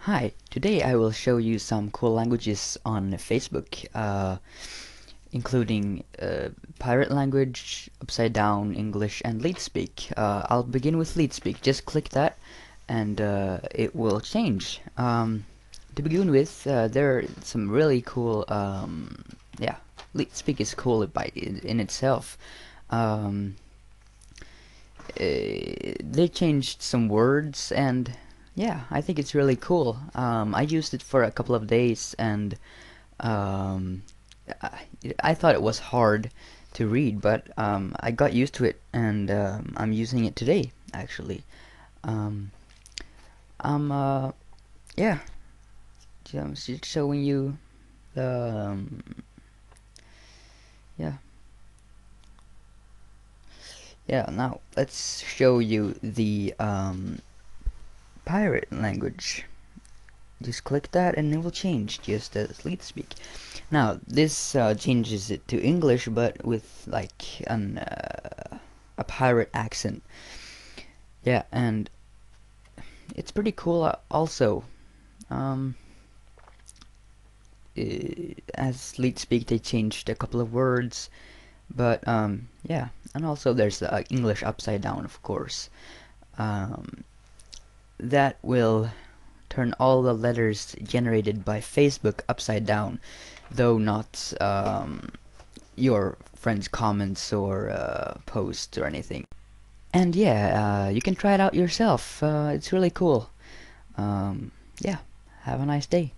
Hi, today I will show you some cool languages on Facebook, including pirate language, upside down, English, and Leet speak. I'll begin with Leet speak. Just click that and it will change. To begin with, there are some really cool, yeah, Leet speak is cool in itself. Um, they changed some words and yeah, I think it's really cool. I used it for a couple of days and um, I, I thought it was hard to read, but I got used to it and I'm using it today actually. Um, I'm yeah, just showing you the yeah. Yeah, now let's show you the pirate language. Just click that and it will change just as Leet speak. Now this changes it to English, but with like a pirate accent. Yeah, and it's pretty cool. Also, um, as Leet speak, they changed a couple of words, but yeah, and also there's the English upside down, of course. Um, that will turn all the letters generated by Facebook upside down, though not your friends' comments or posts or anything. And yeah, you can try it out yourself. It's really cool. Yeah, have a nice day.